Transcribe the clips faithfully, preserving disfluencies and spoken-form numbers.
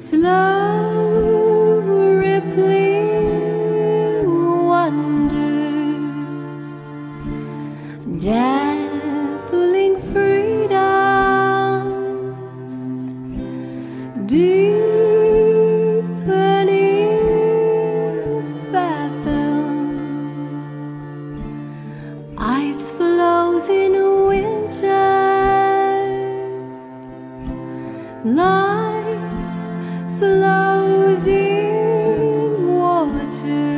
slow rippling wonders, dappling freedoms, deepening fathoms, icefloes in winter, life flows in water,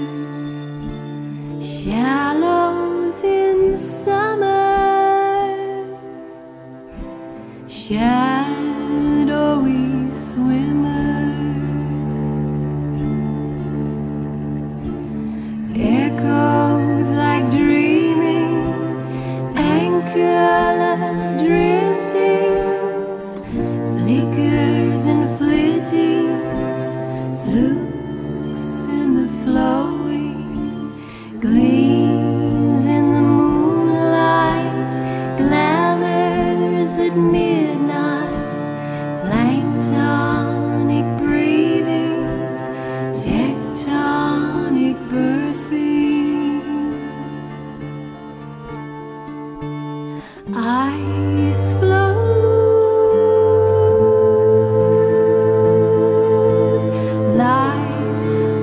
shallows in summer, shadowy swimmer, echoes like dreaming, anchorless driftings, flickers and flittings, flukes in the flowing, gleams in the moonlight, glamours at midnight, planktonic breathings, tectonic birthings, ice flows, life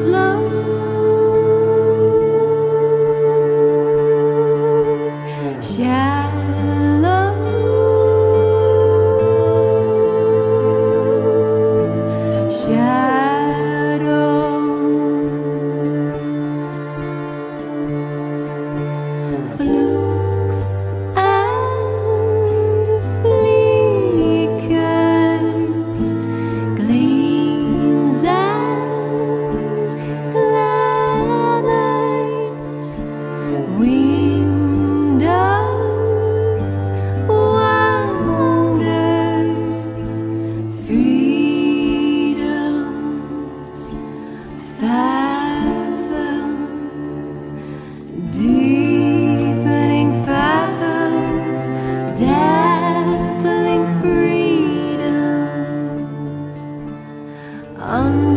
flows, shallows, shadow, flukes and flickers, gleams and glamours, windows, wonders, freedoms, fathoms, deepening fathoms, dappling freedoms, under